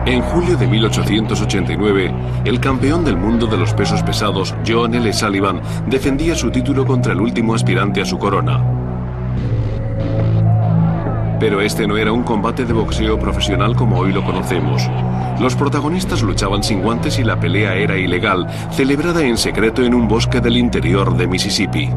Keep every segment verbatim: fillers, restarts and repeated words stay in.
En julio de mil ochocientos ochenta y nueve, el campeón del mundo de los pesos pesados, John L. Sullivan, defendía su título contra el último aspirante a su corona. Pero este no era un combate de boxeo profesional como hoy lo conocemos. Los protagonistas luchaban sin guantes y la pelea era ilegal, celebrada en secreto en un bosque del interior de Mississippi.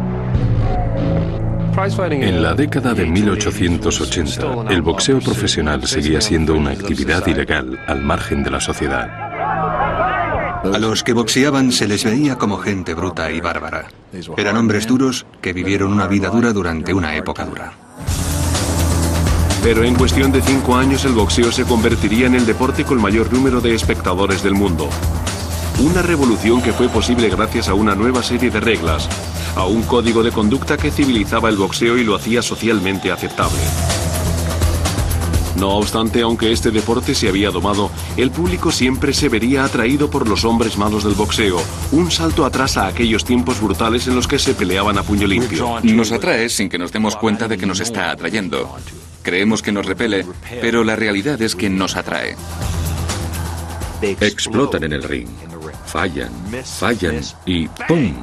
En la década de mil ochocientos ochenta, el boxeo profesional seguía siendo una actividad ilegal al margen de la sociedad. A los que boxeaban se les veía como gente bruta y bárbara. Eran hombres duros que vivieron una vida dura durante una época dura. Pero en cuestión de cinco años el boxeo se convertiría en el deporte con mayor número de espectadores del mundo. Una revolución que fue posible gracias a una nueva serie de reglas, a un código de conducta que civilizaba el boxeo y lo hacía socialmente aceptable. No obstante, aunque este deporte se había domado, el público siempre se vería atraído por los hombres malos del boxeo, un salto atrás a aquellos tiempos brutales en los que se peleaban a puño limpio. Nos atrae sin que nos demos cuenta de que nos está atrayendo. Creemos que nos repele, pero la realidad es que nos atrae. Explotan en el ring, fallan, fallan y ¡pum!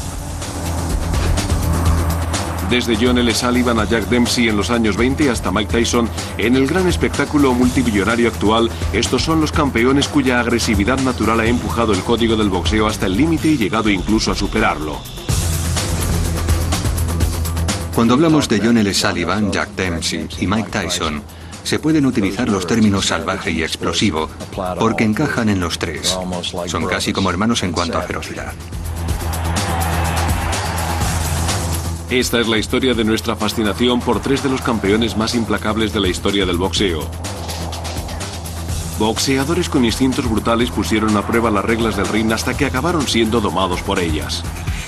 Desde John L. Sullivan a Jack Dempsey en los años veinte hasta Mike Tyson, en el gran espectáculo multimillonario actual, estos son los campeones cuya agresividad natural ha empujado el código del boxeo hasta el límite y llegado incluso a superarlo. Cuando hablamos de John L. Sullivan, Jack Dempsey y Mike Tyson, se pueden utilizar los términos salvaje y explosivo, porque encajan en los tres. Son casi como hermanos en cuanto a ferocidad. Esta es la historia de nuestra fascinación por tres de los campeones más implacables de la historia del boxeo. Boxeadores con instintos brutales pusieron a prueba las reglas del ring hasta que acabaron siendo domados por ellas.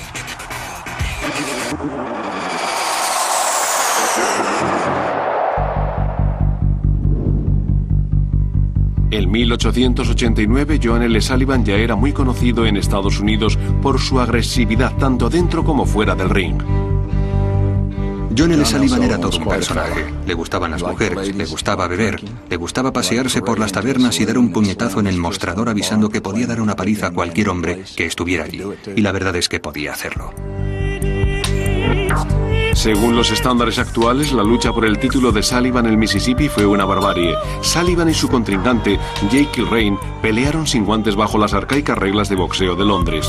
En mil ochocientos ochenta y nueve, John L. Sullivan ya era muy conocido en Estados Unidos por su agresividad tanto dentro como fuera del ring. John L. Sullivan era todo un personaje. Le gustaban las mujeres, le gustaba beber, le gustaba pasearse por las tabernas y dar un puñetazo en el mostrador avisando que podía dar una paliza a cualquier hombre que estuviera allí. Y la verdad es que podía hacerlo. Según los estándares actuales, la lucha por el título de Sullivan en Mississippi fue una barbarie. Sullivan y su contrincante, Jake Kilrain, pelearon sin guantes bajo las arcaicas reglas de boxeo de Londres.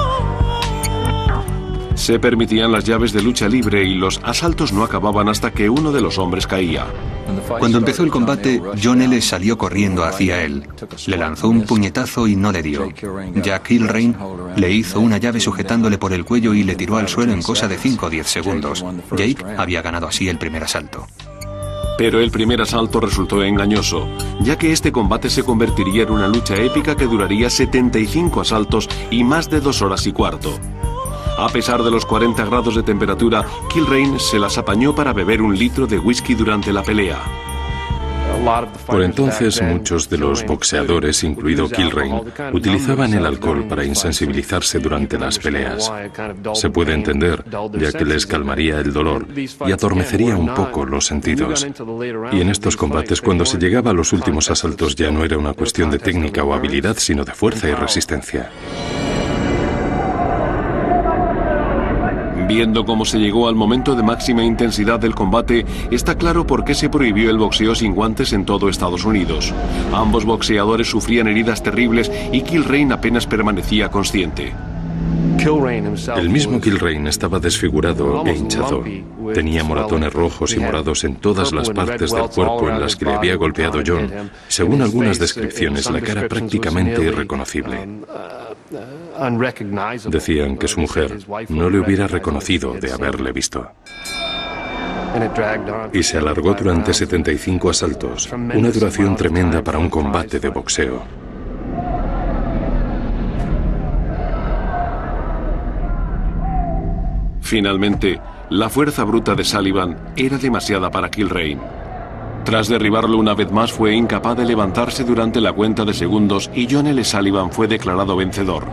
Se permitían las llaves de lucha libre y los asaltos no acababan hasta que uno de los hombres caía. Cuando empezó el combate, John L. salió corriendo hacia él. Le lanzó un puñetazo y no le dio. Jack Kilrain le hizo una llave sujetándole por el cuello y le tiró al suelo en cosa de cinco o diez segundos. Jake había ganado así el primer asalto. Pero el primer asalto resultó engañoso, ya que este combate se convertiría en una lucha épica que duraría setenta y cinco asaltos y más de dos horas y cuarto. A pesar de los cuarenta grados de temperatura, Kilrain se las apañó para beber un litro de whisky durante la pelea. Por entonces, muchos de los boxeadores, incluido Kilrain, utilizaban el alcohol para insensibilizarse durante las peleas. Se puede entender, ya que les calmaría el dolor y adormecería un poco los sentidos. Y en estos combates, cuando se llegaba a los últimos asaltos, ya no era una cuestión de técnica o habilidad, sino de fuerza y resistencia. Viendo cómo se llegó al momento de máxima intensidad del combate, está claro por qué se prohibió el boxeo sin guantes en todo Estados Unidos. Ambos boxeadores sufrían heridas terribles y Kilrain apenas permanecía consciente. El mismo Kilrain estaba desfigurado e hinchado. Tenía moratones rojos y morados en todas las partes del cuerpo en las que le había golpeado John. Según algunas descripciones, la cara prácticamente irreconocible. Decían que su mujer no le hubiera reconocido de haberle visto. Y se alargó durante setenta y cinco asaltos, una duración tremenda para un combate de boxeo. Finalmente, la fuerza bruta de Sullivan era demasiada para Kilrain. Tras derribarlo una vez más, fue incapaz de levantarse durante la cuenta de segundos y John L. Sullivan fue declarado vencedor.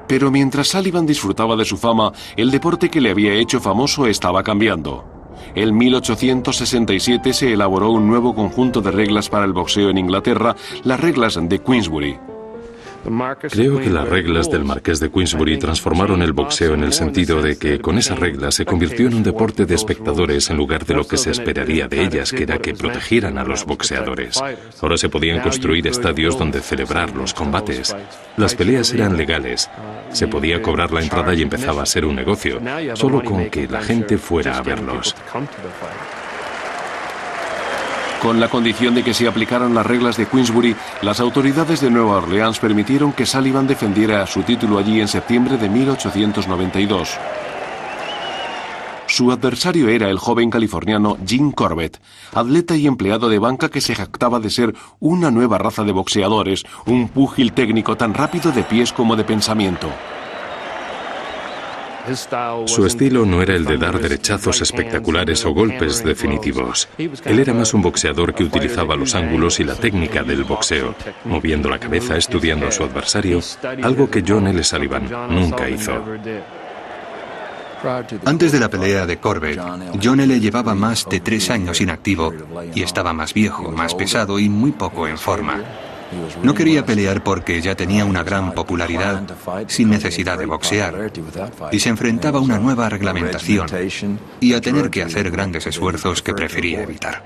Pero mientras Sullivan disfrutaba de su fama, el deporte que le había hecho famoso estaba cambiando. En mil ochocientos sesenta y siete se elaboró un nuevo conjunto de reglas para el boxeo en Inglaterra, las reglas de Queensbury. Creo que las reglas del Marqués de Queensbury transformaron el boxeo en el sentido de que con esas reglas se convirtió en un deporte de espectadores en lugar de lo que se esperaría de ellas, que era que protegieran a los boxeadores. Ahora se podían construir estadios donde celebrar los combates. Las peleas eran legales. Se podía cobrar la entrada y empezaba a ser un negocio, solo con que la gente fuera a verlos. Con la condición de que se aplicaran las reglas de Queensbury, las autoridades de Nueva Orleans permitieron que Sullivan defendiera su título allí en septiembre de mil ochocientos noventa y dos. Su adversario era el joven californiano Jim Corbett, atleta y empleado de banca que se jactaba de ser una nueva raza de boxeadores, un púgil técnico tan rápido de pies como de pensamiento. Su estilo no era el de dar derechazos espectaculares o golpes definitivos. Él era más un boxeador que utilizaba los ángulos y la técnica del boxeo, moviendo la cabeza, estudiando a su adversario, algo que John L. Sullivan nunca hizo. Antes de la pelea de Corbett, John L. llevaba más de tres años inactivo y estaba más viejo, más pesado y muy poco en forma. No quería pelear porque ya tenía una gran popularidad sin necesidad de boxear y se enfrentaba a una nueva reglamentación y a tener que hacer grandes esfuerzos que prefería evitar.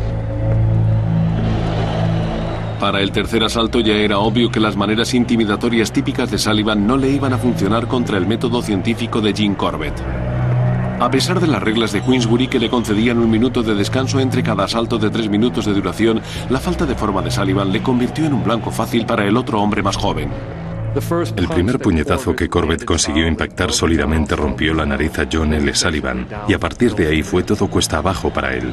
Para el tercer asalto ya era obvio que las maneras intimidatorias típicas de Sullivan no le iban a funcionar contra el método científico de Jim Corbett. A pesar de las reglas de Queensbury que le concedían un minuto de descanso entre cada asalto de tres minutos de duración, la falta de forma de Sullivan le convirtió en un blanco fácil para el otro hombre más joven. El primer puñetazo que Corbett consiguió impactar sólidamente rompió la nariz a John L. Sullivan, y a partir de ahí fue todo cuesta abajo para él.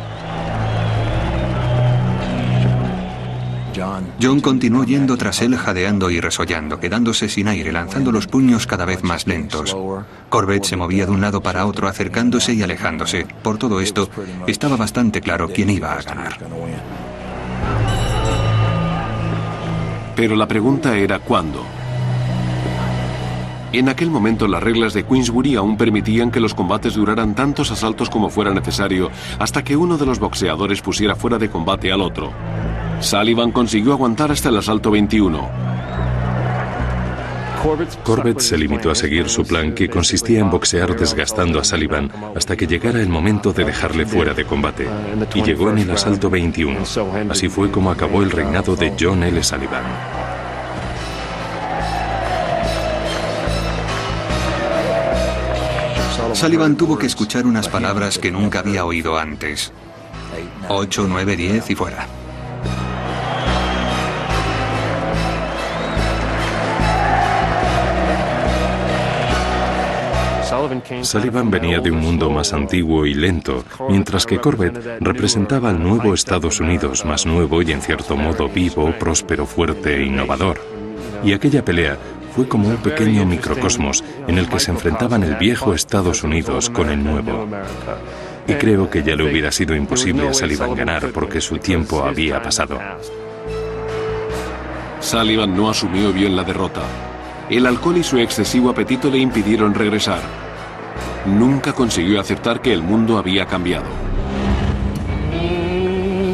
John continuó yendo tras él jadeando y resollando, quedándose sin aire, lanzando los puños cada vez más lentos. Corbett se movía de un lado para otro, acercándose y alejándose. Por todo esto, estaba bastante claro quién iba a ganar. Pero la pregunta era ¿cuándo? En aquel momento las reglas de Queensbury aún permitían que los combates duraran tantos asaltos como fuera necesario, hasta que uno de los boxeadores pusiera fuera de combate al otro. Sullivan consiguió aguantar hasta el asalto veintiuno. Corbett se limitó a seguir su plan, que consistía en boxear desgastando a Sullivan hasta que llegara el momento de dejarle fuera de combate, y llegó en el asalto veintiuno. Así fue como acabó el reinado de John L. Sullivan. Sullivan tuvo que escuchar unas palabras que nunca había oído antes. Ocho, nueve, diez y fuera. Sullivan venía de un mundo más antiguo y lento, mientras que Corbett representaba al nuevo Estados Unidos, más nuevo y en cierto modo vivo, próspero, fuerte e innovador. Y aquella pelea fue como un pequeño microcosmos en el que se enfrentaban el viejo Estados Unidos con el nuevo. Y creo que ya le hubiera sido imposible a Sullivan ganar porque su tiempo había pasado. Sullivan no asumió bien la derrota. El alcohol y su excesivo apetito le impidieron regresar. Nunca consiguió aceptar que el mundo había cambiado.